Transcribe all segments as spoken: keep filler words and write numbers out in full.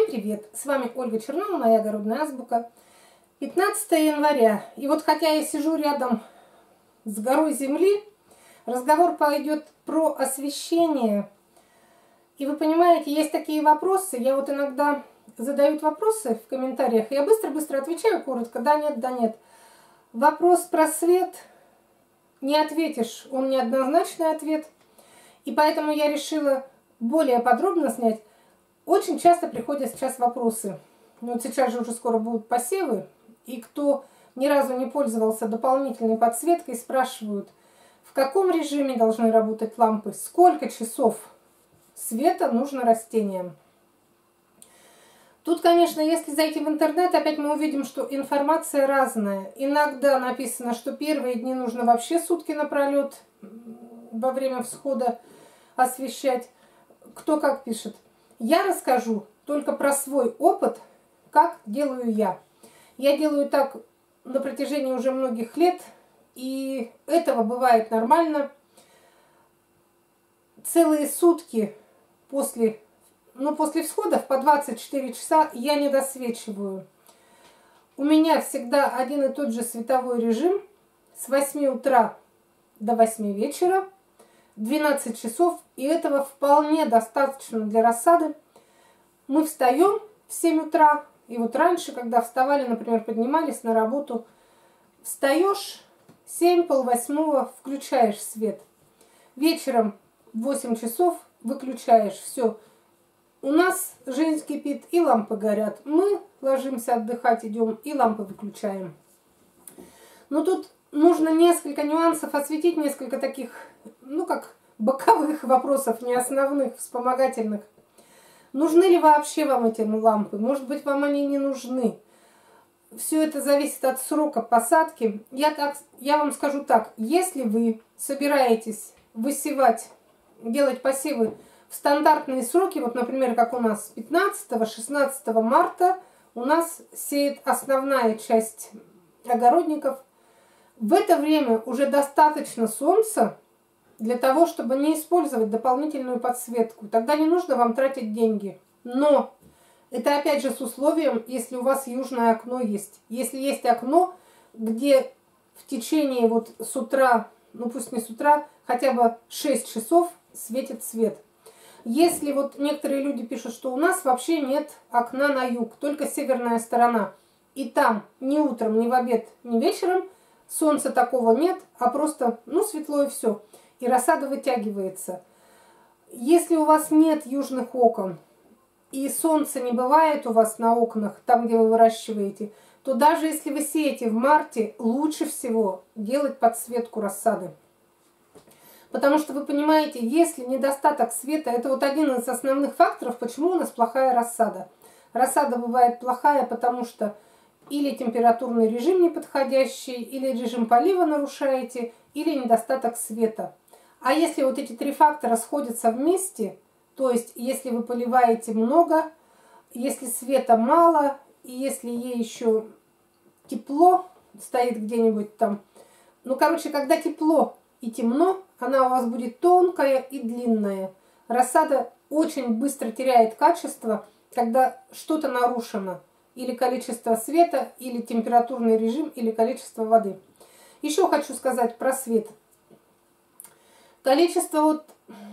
привет! С вами Ольга Чернова, моя огородная азбука. пятнадцатое января. И вот хотя я сижу рядом с горой земли, разговор пойдет про освещение. И вы понимаете, есть такие вопросы. Я вот иногда задают вопросы в комментариях. Я быстро-быстро отвечаю коротко. Да, нет, да, нет. Вопрос про свет не ответишь. Он неоднозначный ответ. И поэтому я решила более подробно снять. Очень часто приходят сейчас вопросы. Вот сейчас же уже скоро будут посевы. И кто ни разу не пользовался дополнительной подсветкой, спрашивают, в каком режиме должны работать лампы, сколько часов света нужно растениям. Тут, конечно, если зайти в интернет, опять мы увидим, что информация разная. Иногда написано, что первые дни нужно вообще сутки напролет во время всхода освещать. Кто как пишет. Я расскажу только про свой опыт, как делаю я. Я делаю так на протяжении уже многих лет, и этого бывает нормально. Целые сутки после, ну, после всходов по двадцать четыре часа я не досвечиваю. У меня всегда один и тот же световой режим с восьми утра до восьми вечера. двенадцать часов, и этого вполне достаточно для рассады. Мы встаем в семь утра, и вот раньше, когда вставали, например, поднимались на работу, встаешь семь, полвосьмого, включаешь свет. Вечером в восемь часов выключаешь все. У нас жизнь кипит, и лампы горят. Мы ложимся отдыхать, идем, и лампы выключаем. Но тут нужно несколько нюансов осветить, несколько таких, ну как, боковых вопросов, не основных, вспомогательных. Нужны ли вообще вам эти лампы? Может быть, вам они не нужны? Все это зависит от срока посадки. Я, так, я вам скажу так, если вы собираетесь высевать, делать посевы в стандартные сроки, вот, например, как у нас пятнадцатого-шестнадцатого марта, у нас сеет основная часть огородников. В это время уже достаточно солнца для того, чтобы не использовать дополнительную подсветку. Тогда не нужно вам тратить деньги. Но это опять же с условием, если у вас южное окно есть. Если есть окно, где в течение вот с утра, ну пусть не с утра, хотя бы шесть часов светит свет. Если вот некоторые люди пишут, что у нас вообще нет окна на юг, только северная сторона, и там ни утром, ни в обед, ни вечером солнца такого нет, а просто, ну, светло и все. И рассада вытягивается. Если у вас нет южных окон, и солнца не бывает у вас на окнах, там, где вы выращиваете, то даже если вы сеете в марте, лучше всего делать подсветку рассады. Потому что вы понимаете, если недостаток света, это вот один из основных факторов, почему у нас плохая рассада. Рассада бывает плохая, потому что или температурный режим неподходящий, или режим полива нарушаете, или недостаток света. А если вот эти три фактора сходятся вместе, то есть если вы поливаете много, если света мало, и если ей еще тепло стоит где-нибудь там, ну, короче, когда тепло и темно, она у вас будет тонкая и длинная. Рассада очень быстро теряет качество, когда что-то нарушено. Или количество света, или температурный режим, или количество воды. Еще хочу сказать про свет. Количество вот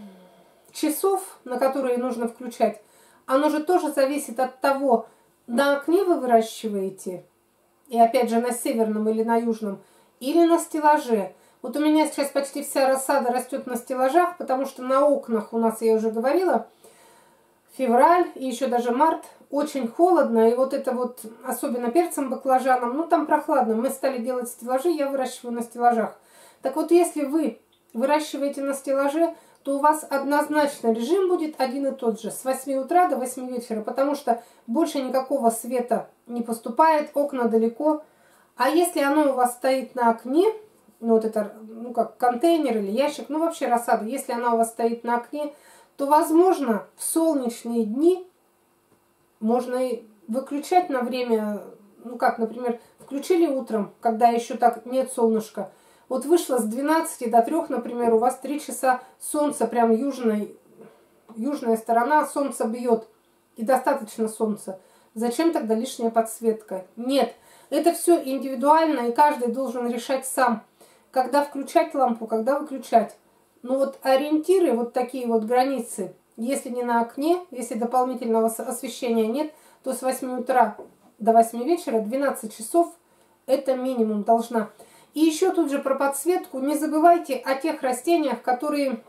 часов, на которые нужно включать, оно же тоже зависит от того, на окне вы выращиваете, и опять же на северном или на южном, или на стеллаже. Вот у меня сейчас почти вся рассада растет на стеллажах, потому что на окнах у нас, я уже говорила, февраль и еще даже март, очень холодно, и вот это вот, особенно перцем, баклажаном, ну там прохладно, мы стали делать стеллажи, я выращиваю на стеллажах. Так вот, если вы выращиваете на стеллаже, то у вас однозначно режим будет один и тот же, с восьми утра до восьми вечера, потому что больше никакого света не поступает, окна далеко. А если оно у вас стоит на окне, ну вот это, ну как контейнер или ящик, ну вообще рассада, если она у вас стоит на окне, то возможно в солнечные дни можно и выключать на время, ну как, например, включили утром, когда еще так нет солнышка. Вот вышло с двенадцати до трёх, например, у вас три часа солнца, прям южной, южная сторона, солнце бьет и достаточно солнца, зачем тогда лишняя подсветка? Нет, это все индивидуально, и каждый должен решать сам, когда включать лампу, когда выключать. Но вот ориентиры, вот такие вот границы, если не на окне, если дополнительного освещения нет, то с восьми утра до восьми вечера, двенадцать часов, это минимум должна. И еще тут же про подсветку. Не забывайте о тех растениях, которые,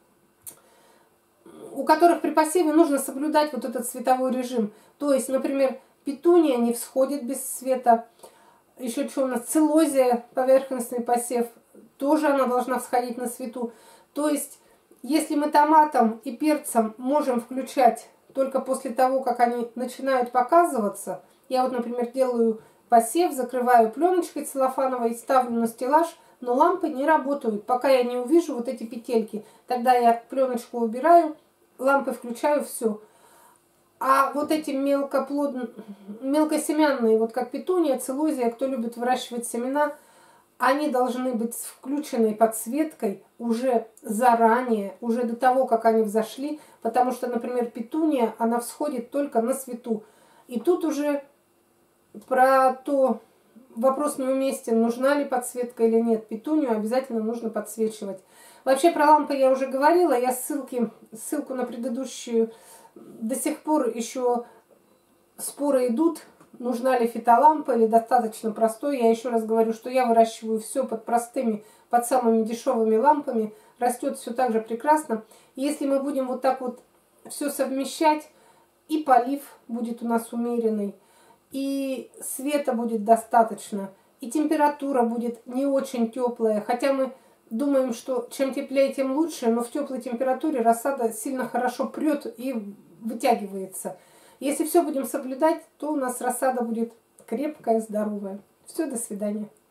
у которых при посеве нужно соблюдать вот этот световой режим. То есть, например, петуния не всходит без света. Еще что у нас? Целозия, поверхностный посев, тоже она должна всходить на свету. То есть, если мы томатом и перцем можем включать только после того, как они начинают показываться, я вот, например, делаю посев, закрываю пленочкой целлофановой, ставлю на стеллаж, но лампы не работают, пока я не увижу вот эти петельки. Тогда я пленочку убираю, лампы включаю, все. А вот эти мелкоплодные, мелкосемянные, вот как петуния, целозия, кто любит выращивать семена, они должны быть с включенной подсветкой уже заранее, уже до того, как они взошли, потому что, например, петуния, она всходит только на свету. И тут уже про то, вопрос неуместен, нужна ли подсветка или нет. Петунию обязательно нужно подсвечивать. Вообще про лампы я уже говорила, я ссылки, ссылку на предыдущую, до сих пор еще споры идут, нужна ли фитолампа или достаточно простой. Я еще раз говорю, что я выращиваю все под простыми, под самыми дешевыми лампами, растет все так же прекрасно. Если мы будем вот так вот все совмещать, и полив будет у нас умеренный, и света будет достаточно, и температура будет не очень теплая, хотя мы думаем, что чем теплее, тем лучше, но в теплой температуре рассада сильно хорошо прет и вытягивается. Если все будем соблюдать, то у нас рассада будет крепкая, здоровая. Все, до свидания.